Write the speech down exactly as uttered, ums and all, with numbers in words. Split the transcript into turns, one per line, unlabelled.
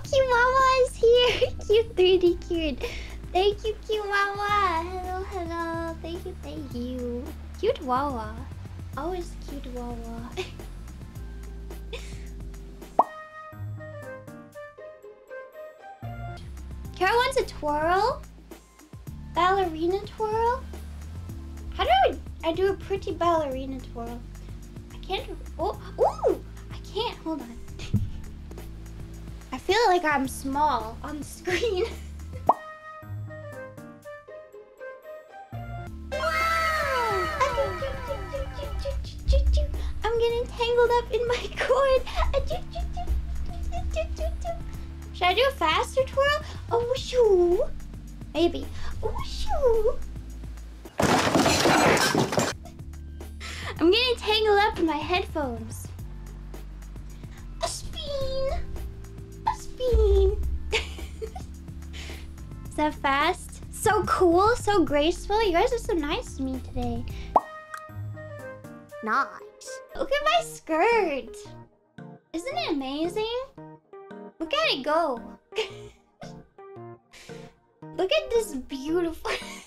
Kiwawa is here. Cute three D Kirin. Thank you, Kiwawa. Hello, hello. Thank you, thank you. Cute Wawa. Always cute Wawa. Kiara wants a twirl. Ballerina twirl. How do I, I do a pretty ballerina twirl? I can't. Oh, ooh! I can't. Hold on. I feel like I'm small on the screen. Wow! I'm getting tangled up in my cord. Should I do a faster twirl? Oh, shoo! Maybe. Oh, shoo! I'm getting tangled up in my headphones. A spin! A spin! Is that fast? So cool, so graceful. You guys are so nice to me today. Nice. Look at my skirt. Isn't it amazing? Look at it go. Look at this beautiful...